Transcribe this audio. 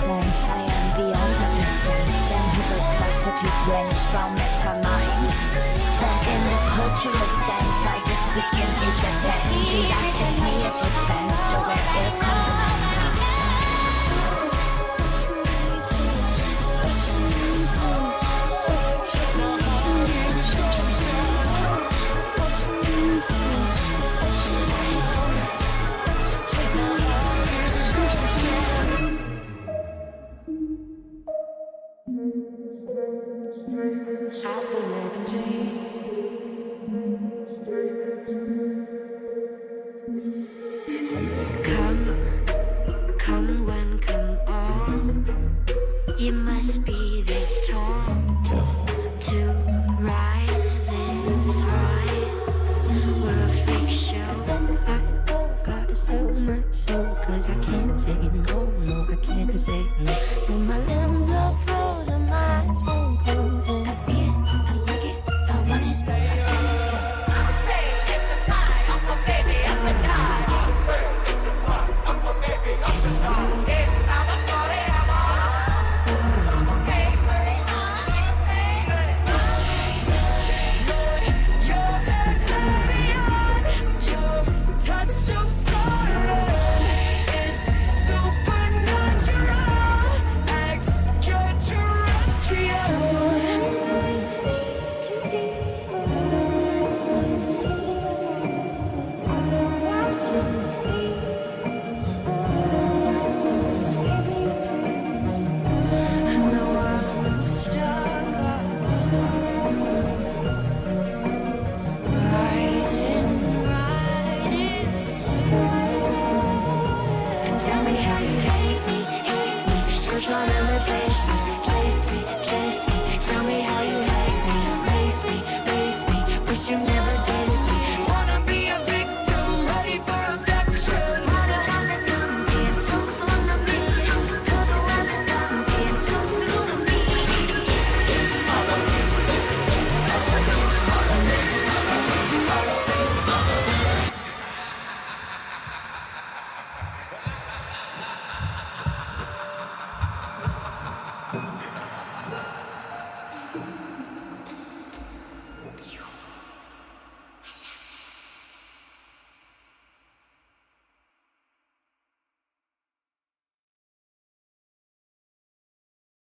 sense. I am beyond the pretense. Then hyper prostitute range from metamind. Then in the cultural sense, I just speak in each attempt. That's just me if it bends to where it comes to I've been having dreams. Come when come on. You must be this tall to ride this ride. We're a freak show. I got so much soul, cause I can't say no, no, I can't say no. You're my